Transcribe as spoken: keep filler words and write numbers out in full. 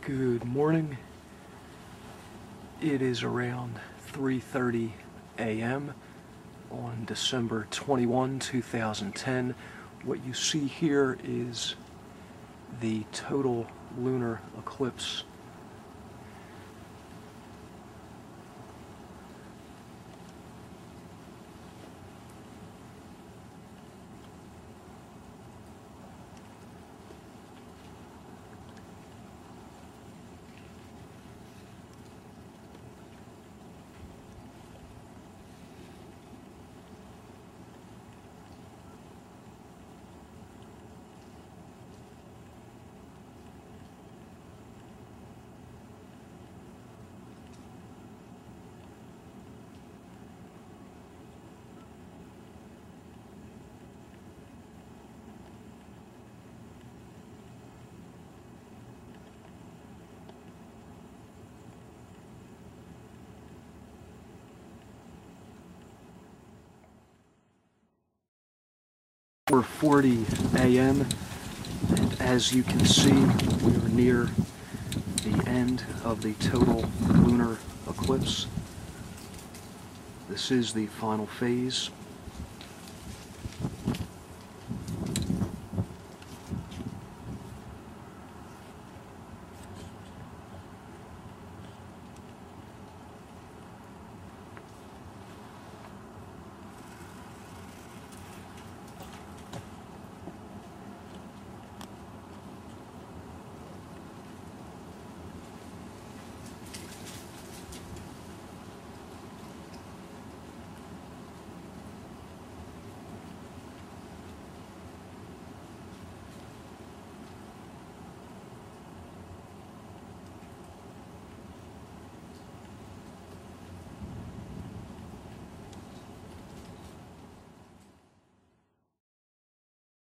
Good morning. It is around three thirty a m on December twenty-first, two thousand ten. What you see here is the total lunar eclipse. four forty a m and as you can see, we are near the end of the total lunar eclipse. This is the final phase.